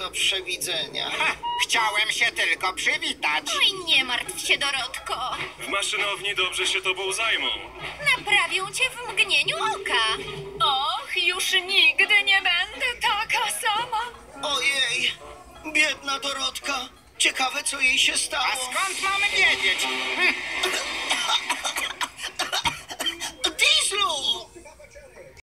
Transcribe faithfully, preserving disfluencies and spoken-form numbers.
do przewidzenia. Ha, chciałem się tylko przywitać. Oj, nie martw się, Dorotko. W maszynowni dobrze się tobą zajmą. Naprawią cię w mgnieniu oka. Och, już nigdy nie będę taka sama. Ojej, biedna Dorotka. Ciekawe, co jej się A stało. skąd mam wiedzieć? Hm,